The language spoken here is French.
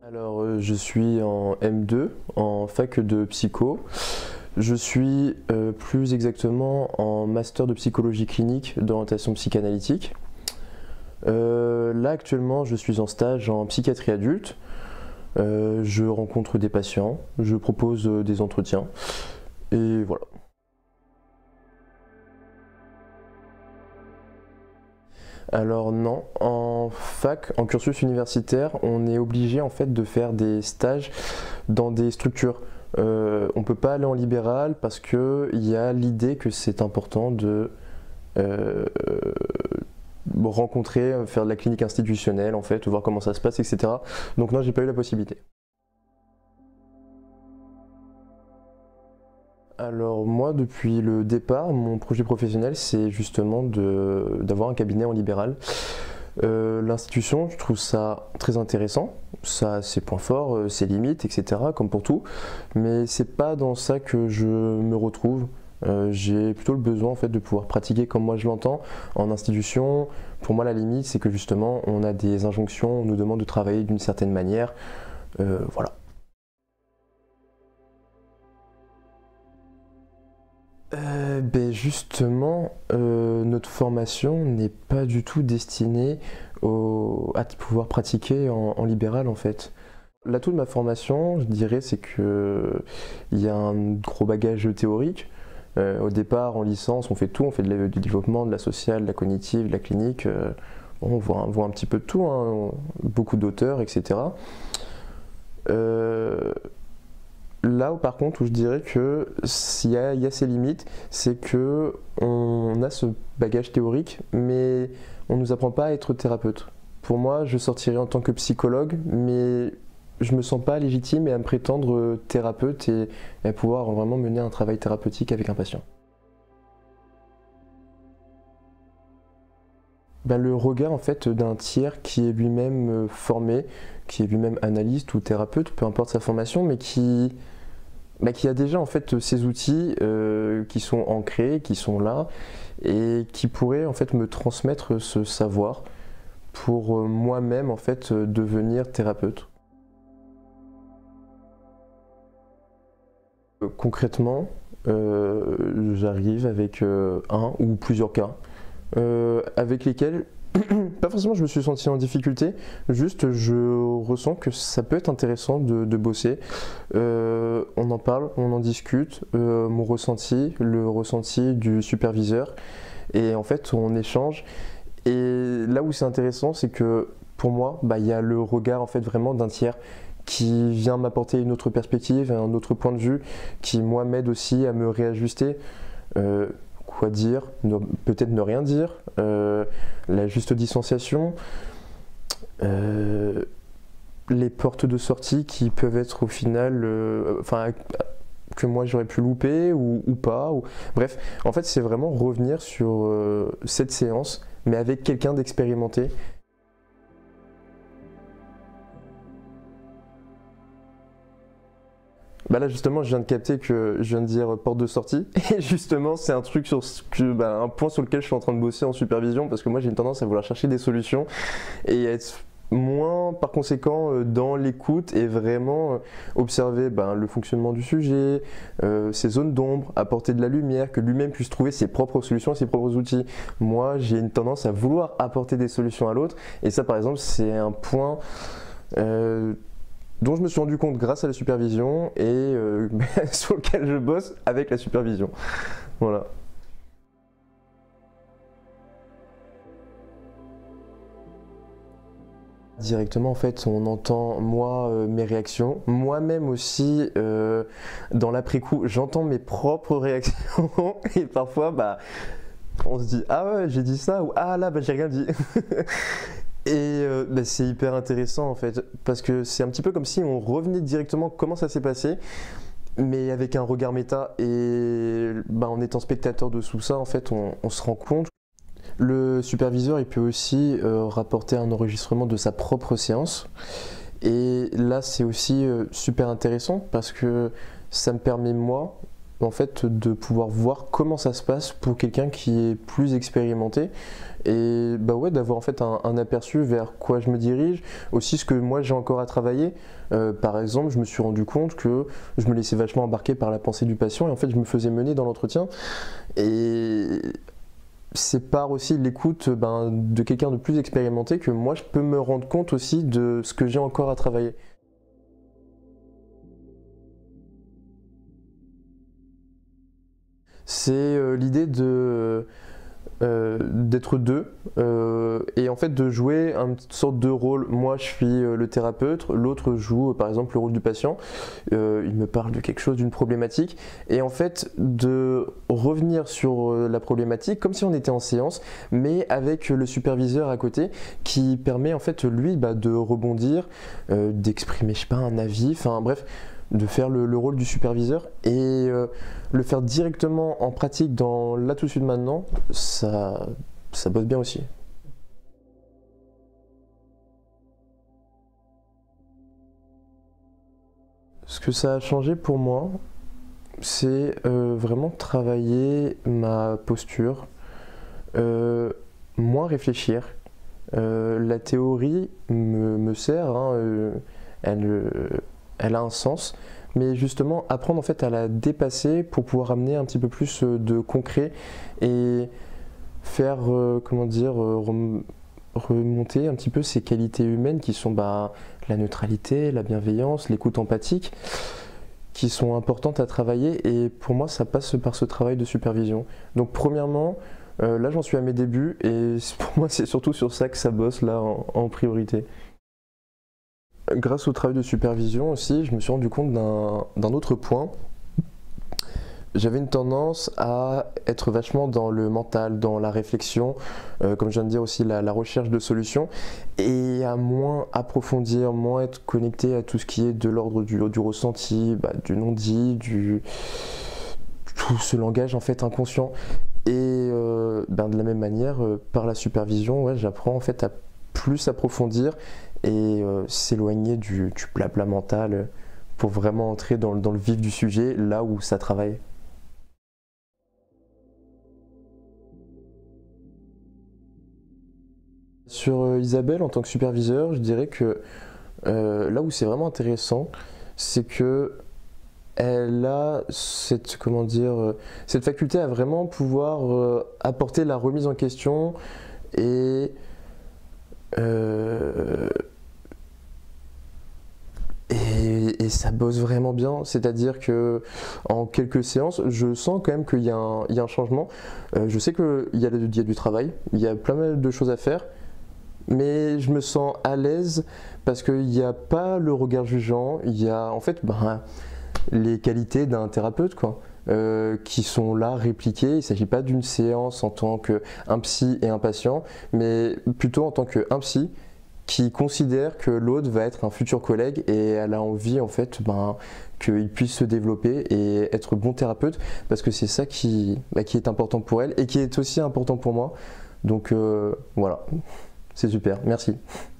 Alors, je suis en M2, en fac de psycho. Je suis plus exactement en master de psychologie clinique d'orientation psychanalytique. Là, actuellement, je suis en stage en psychiatrie adulte. Je rencontre des patients, je propose des entretiens, et voilà. Alors non, en fac, en cursus universitaire, on est obligé en fait de faire des stages dans des structures. On ne peut pas aller en libéral parce qu'il y a l'idée que c'est important de rencontrer, faire de la clinique institutionnelle en fait, voir comment ça se passe, etc. Donc non, j'ai pas eu la possibilité. Alors moi, depuis le départ, mon projet professionnel, c'est justement d'avoir un cabinet en libéral. L'institution, je trouve ça très intéressant, ça a ses points forts, ses limites, etc., comme pour tout, mais c'est pas dans ça que je me retrouve. J'ai plutôt le besoin en fait de pouvoir pratiquer comme moi je l'entends en institution. Pour moi, la limite, c'est que justement, on a des injonctions, on nous demande de travailler d'une certaine manière, voilà. Justement, notre formation n'est pas du tout destinée à pouvoir pratiquer en libéral en fait. L'atout de ma formation, je dirais, c'est que il y a un gros bagage théorique. Au départ, en licence, on fait tout, on fait du développement, de la sociale, de la cognitive, de la clinique. Bon, on voit un petit peu de tout, hein, beaucoup d'auteurs, etc. Là où par contre où je dirais que il y a ses limites, c'est que on a ce bagage théorique, mais on ne nous apprend pas à être thérapeute. Pour moi, je sortirais en tant que psychologue, mais je me sens pas légitime à me prétendre thérapeute et à pouvoir vraiment mener un travail thérapeutique avec un patient. Le regard en fait d'un tiers qui est lui-même formé, qui est lui-même analyste ou thérapeute, peu importe sa formation, mais qui a déjà en fait ces outils qui sont ancrés, qui sont là et qui pourraient en fait me transmettre ce savoir pour moi-même en fait devenir thérapeute. Concrètement, j'arrive avec un ou plusieurs cas avec lesquels pas forcément je me suis senti en difficulté, juste je ressens que ça peut être intéressant de bosser. On en parle, on en discute, mon ressenti, le ressenti du superviseur, et en fait on échange. Et là où c'est intéressant, c'est que pour moi, il y a le regard en fait vraiment d'un tiers qui vient m'apporter une autre perspective, un autre point de vue, qui moi m'aide aussi à me réajuster. Quoi dire, peut-être ne rien dire, la juste distanciation, les portes de sortie qui peuvent être au final, que moi j'aurais pu louper ou pas. Bref, en fait c'est vraiment revenir sur cette séance, mais avec quelqu'un d'expérimenté. Là justement je viens de capter que je viens de dire porte de sortie et justement c'est un truc un point sur lequel je suis en train de bosser en supervision, parce que moi j'ai une tendance à vouloir chercher des solutions et à être moins par conséquent dans l'écoute et vraiment observer le fonctionnement du sujet, ses zones d'ombre, apporter de la lumière, que lui-même puisse trouver ses propres solutions et ses propres outils. Moi j'ai une tendance à vouloir apporter des solutions à l'autre, et ça par exemple c'est un point dont je me suis rendu compte grâce à la supervision et sur lequel je bosse avec la supervision. Voilà. Directement en fait on entend mes réactions, moi-même aussi dans l'après-coup j'entends mes propres réactions et parfois on se dit ah ouais j'ai dit ça, ou ah là j'ai rien dit. Et c'est hyper intéressant en fait, parce que c'est un petit peu comme si on revenait directement comment ça s'est passé, mais avec un regard méta, et en étant spectateur de tout ça en fait on se rend compte. Le superviseur il peut aussi rapporter un enregistrement de sa propre séance, et là c'est aussi super intéressant parce que ça me permet moi en fait de pouvoir voir comment ça se passe pour quelqu'un qui est plus expérimenté et bah ouais, d'avoir en fait un aperçu vers quoi je me dirige, aussi ce que moi j'ai encore à travailler. Par exemple, je me suis rendu compte que je me laissais vachement embarquer par la pensée du patient et en fait je me faisais mener dans l'entretien et c'est par aussi l'écoute de quelqu'un de plus expérimenté que moi je peux me rendre compte aussi de ce que j'ai encore à travailler. C'est l'idée d'être deux et en fait de jouer une sorte de rôle. Moi je suis le thérapeute, l'autre joue par exemple le rôle du patient, il me parle de quelque chose, d'une problématique et en fait de revenir sur la problématique comme si on était en séance mais avec le superviseur à côté qui permet en fait lui de rebondir, d'exprimer je sais pas un avis, enfin bref de faire le rôle du superviseur et le faire directement en pratique dans là tout de suite maintenant, ça bosse bien aussi. Ce que ça a changé pour moi, c'est vraiment travailler ma posture, euh, moins réfléchir. La théorie me sert, hein, elle, elle a un sens, mais justement apprendre en fait à la dépasser pour pouvoir amener un petit peu plus de concret et faire comment dire remonter un petit peu ces qualités humaines qui sont la neutralité, la bienveillance, l'écoute empathique, qui sont importantes à travailler et pour moi ça passe par ce travail de supervision. Donc premièrement, là j'en suis à mes débuts et pour moi c'est surtout sur ça que ça bosse là en priorité. Grâce au travail de supervision aussi, je me suis rendu compte d'un autre point. J'avais une tendance à être vachement dans le mental, dans la réflexion, comme je viens de dire aussi la recherche de solutions, et à moins approfondir, moins être connecté à tout ce qui est de l'ordre du ressenti, du non-dit, tout ce langage en fait inconscient. Et de la même manière, par la supervision, ouais, j'apprends en fait à plus approfondir et s'éloigner du blabla mental pour vraiment entrer dans le vif du sujet, là où ça travaille. Sur Isabelle en tant que superviseur, je dirais que là où c'est vraiment intéressant, c'est que elle a cette, comment dire, cette faculté à vraiment pouvoir apporter la remise en question et euh, et ça bosse vraiment bien, c'est-à-dire que en quelques séances, je sens quand même qu'il y a un changement. Je sais qu'il y a du travail, il y a plein de choses à faire, mais je me sens à l'aise parce qu'il n'y a pas le regard jugeant, il y a en fait les qualités d'un thérapeute quoi, qui sont là répliquées. Il ne s'agit pas d'une séance en tant qu'un psy et un patient, mais plutôt en tant qu'un psy qui considère que l'autre va être un futur collègue et elle a envie en fait qu'il puisse se développer et être bon thérapeute parce que c'est ça qui est important pour elle et qui est aussi important pour moi. Donc voilà, c'est super, merci.